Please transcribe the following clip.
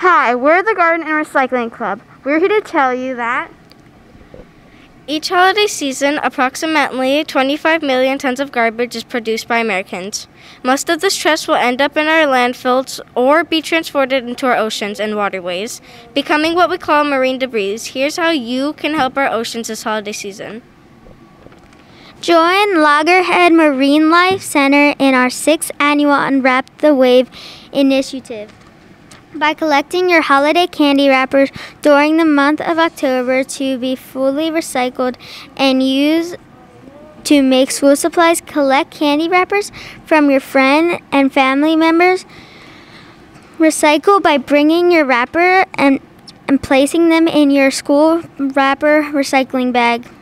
Hi, we're the Garden and Recycling Club. We're here to tell you that each holiday season, approximately 25 million tons of garbage is produced by Americans. Most of this trash will end up in our landfills or be transported into our oceans and waterways, becoming what we call marine debris. Here's how you can help our oceans this holiday season. Join Loggerhead Marine Life Center in our 6th annual Unwrap the Wave initiative. By collecting your holiday candy wrappers during the month of October to be fully recycled and used to make school supplies, collect candy wrappers from your friend and family members. Recycle by bringing your wrapper and placing them in your school wrapper recycling bag.